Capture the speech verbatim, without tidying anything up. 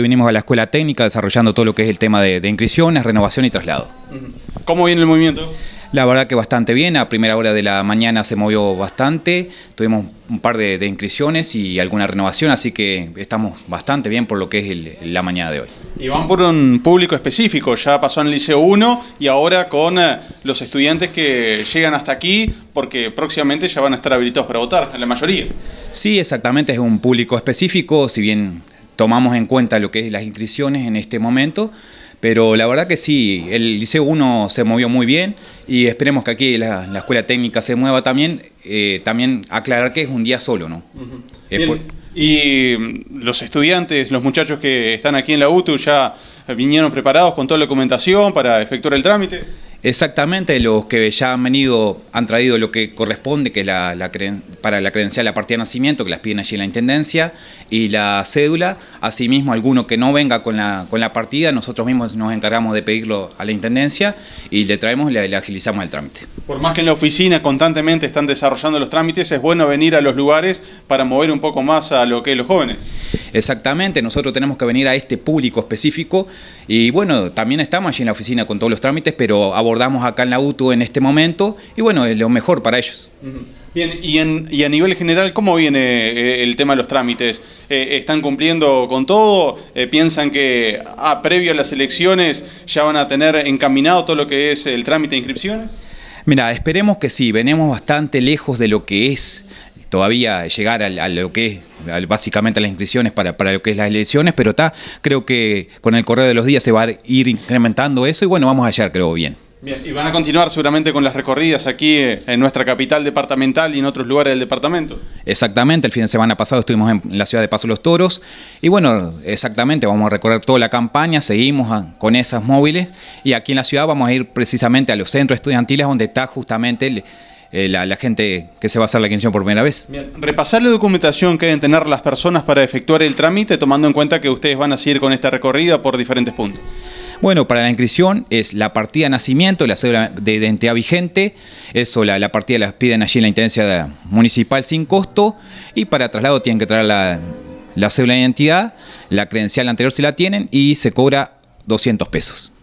vinimos a la escuela técnica desarrollando todo lo que es el tema de, de inscripciones, renovación y traslado. ¿Cómo viene el movimiento? La verdad que bastante bien, a primera hora de la mañana se movió bastante, tuvimos un par de, de inscripciones y alguna renovación, así que estamos bastante bien por lo que es el, la mañana de hoy. Y van por un público específico, ya pasó en el Liceo uno y ahora con eh, los estudiantes que llegan hasta aquí porque próximamente ya van a estar habilitados para votar, en la mayoría. Sí, exactamente, es un público específico, si bien tomamos en cuenta lo que es las inscripciones en este momento, pero la verdad que sí, el Liceo uno se movió muy bien y esperemos que aquí la, la escuela técnica se mueva también, eh, también aclarar que es un día solo, ¿no? Uh-huh. Es por... Y los estudiantes, los muchachos que están aquí en la U T U ya vinieron preparados con toda la documentación para efectuar el trámite. Exactamente, los que ya han venido han traído lo que corresponde, que es la, la creen, para la credencial, la partida de nacimiento, que las piden allí en la Intendencia, y la cédula. Asimismo, alguno que no venga con la, con la partida, nosotros mismos nos encargamos de pedirlo a la Intendencia y le traemos y le, le agilizamos el trámite. Por más que en la oficina constantemente están desarrollando los trámites, es bueno venir a los lugares para mover un poco más a lo que es los jóvenes. Exactamente, nosotros tenemos que venir a este público específico y bueno, también estamos allí en la oficina con todos los trámites, pero abordamos acá en la U T U en este momento y bueno, es lo mejor para ellos. Bien, y, en, y a nivel general, ¿cómo viene el tema de los trámites? Eh, ¿Están cumpliendo con todo? Eh, ¿Piensan que ah, previo a las elecciones ya van a tener encaminado todo lo que es el trámite de inscripciones? Mira, esperemos que sí, venimos bastante lejos de lo que es todavía llegar a, a lo que es a, básicamente a las inscripciones para, para lo que es las elecciones, pero está, creo que con el correr de los días se va a ir incrementando eso y bueno, vamos a llegar, creo, bien. Bien, y van a continuar seguramente con las recorridas aquí en nuestra capital departamental y en otros lugares del departamento. Exactamente, el fin de semana pasado estuvimos en la ciudad de Paso de los Toros y bueno, exactamente, vamos a recorrer toda la campaña, seguimos a, con esas móviles y aquí en la ciudad vamos a ir precisamente a los centros estudiantiles donde está justamente el, eh, la, la gente que se va a hacer la inscripción por primera vez. Bien, repasar la documentación que deben tener las personas para efectuar el trámite, tomando en cuenta que ustedes van a seguir con esta recorrida por diferentes puntos. Bueno, para la inscripción es la partida de nacimiento, la cédula de identidad vigente, eso la, la partida la piden allí en la Intendencia Municipal sin costo y para traslado tienen que traer la, la cédula de identidad, la credencial anterior si la tienen y se cobra doscientos pesos.